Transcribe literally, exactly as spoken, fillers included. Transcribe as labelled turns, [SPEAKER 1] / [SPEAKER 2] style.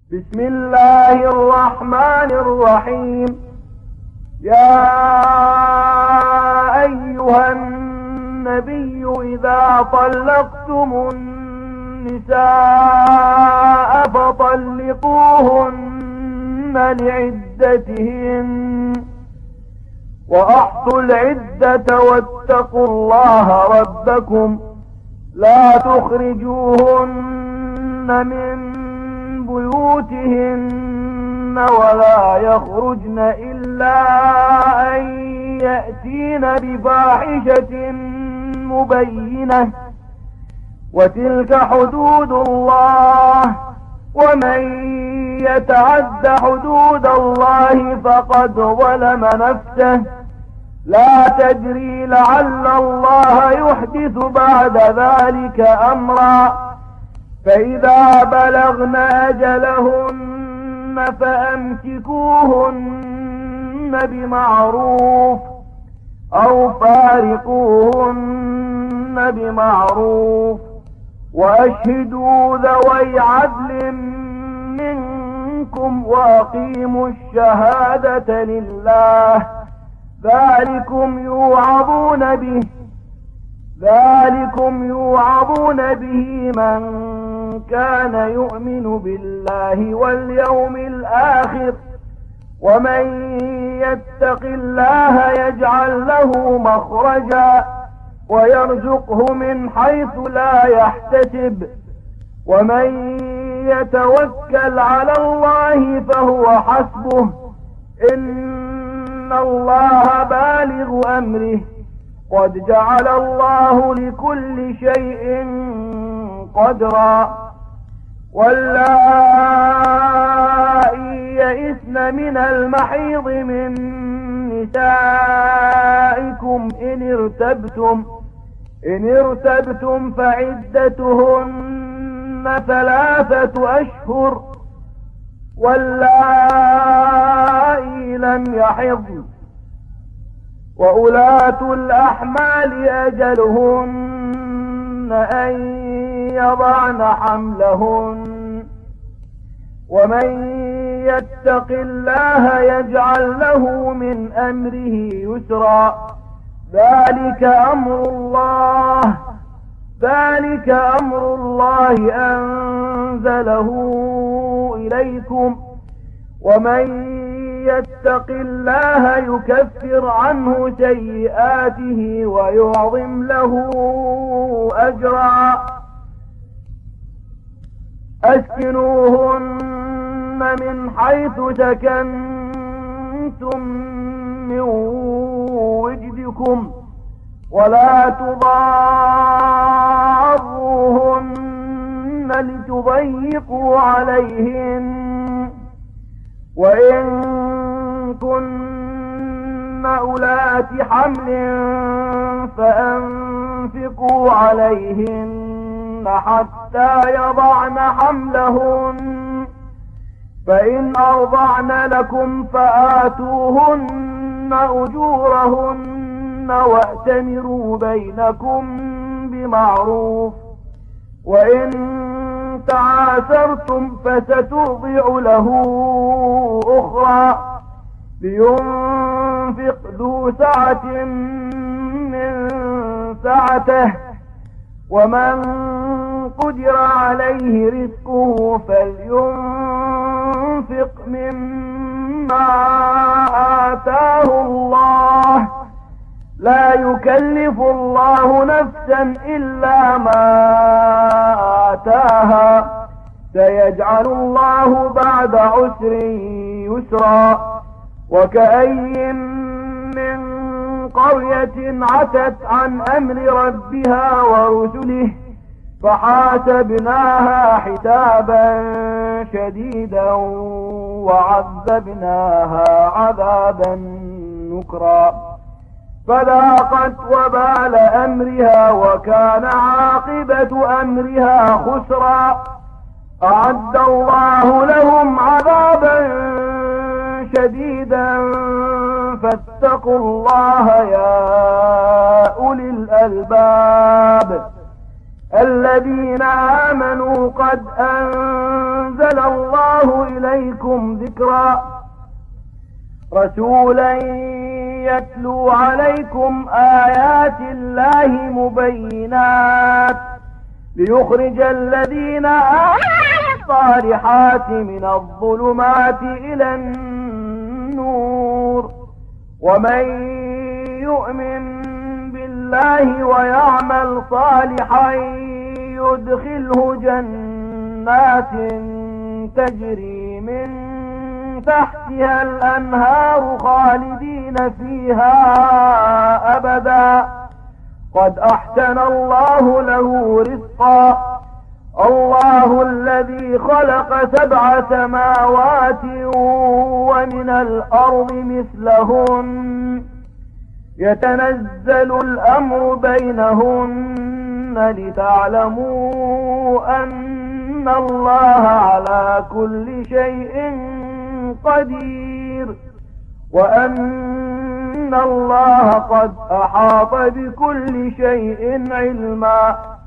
[SPEAKER 1] بسم الله الرحمن الرحيم. يا أيها النبي إذا طلقتم النساء فطلقوهن لعدتهن وأحصوا العدة واتقوا الله ربكم لا تخرجوهن من بيوتهن ولا يخرجن إلا أن يأتين بفاحشة مبينة وتلك حدود الله ومن يتعد حدود الله فقد ظلم نفسه لا تدري لعل الله يحدث بعد ذلك أمرا فإذا بلغن أجلهن فأمسكوهن بمعروف أو فارقوهن بمعروف وأشهدوا ذوي عدل منكم وأقيموا الشهادة لله ذلكم يوعظون به ذلكم يوعظون به من كان يؤمن بالله واليوم الآخر ومن يتق الله يجعل له مخرجا ويرزقه من حيث لا يحتسب ومن يتوكل على الله فهو حسبه إن الله بالغ أمره قد جعل الله لكل شيء قدرا واللائي يئسن من المحيض من نسائكم إن ارتبتم إن ارتبتم فعدتهن ثلاثة أشهر واللائي لم يحضن وأولاة الأحمال أجلهن أن يضعن حملهن ومن يتق الله يجعل له من أمره يسرا ذلك أمر الله ذلك أمر الله أنزله إليكم ومن يتق الله يكفر عنه سيئاته ويعظم له أجرا أسكنوهن من حيث سكنتم من وجدكم ولا تضاروهن لتضيقوا عليهن وإن كن أولات حمل فأنفقوا عليهن حتى يضعن حملهن فإن أرضعن لكم فآتوهن أجورهن وأتمروا بينكم بمعروف وإن تعاسرتم فسترضع له أخرى لينفق ذو سعة من سعته ومن قدر عليه رزقه فلينفق مما آتاه الله لا يكلف الله نفسا إلا ما آتاها سيجعل الله بعد عسر يسرا وكأي من قرية عتت عن أمر ربها ورسله فحاسبناها حسابا شديدا وعذبناها عذابا نكرا فذاقت وبال أمرها وكان عاقبة أمرها خسرا أعد الله لهم عذابا شديدا فاتقوا الله يا أولي الألباب الذين آمنوا قد أنزل الله إليكم ذكرا رسولا يتلو عليكم آيات الله مبينات ليخرج الذين آمنوا الصالحات من الظلمات إلى النور ومن يؤمن بالله ويعمل صالحا يدخله جنات تجري من تحتها الأنهار خالدين فيها أبدا قد أحسن الله له رزقا الله الذي خلق سبع سماوات ومن الأرض مثلهن يتنزل الأمر بينهن لتعلموا أن الله على كل شيء قدير وأن الله قد أحاط بكل شيء علما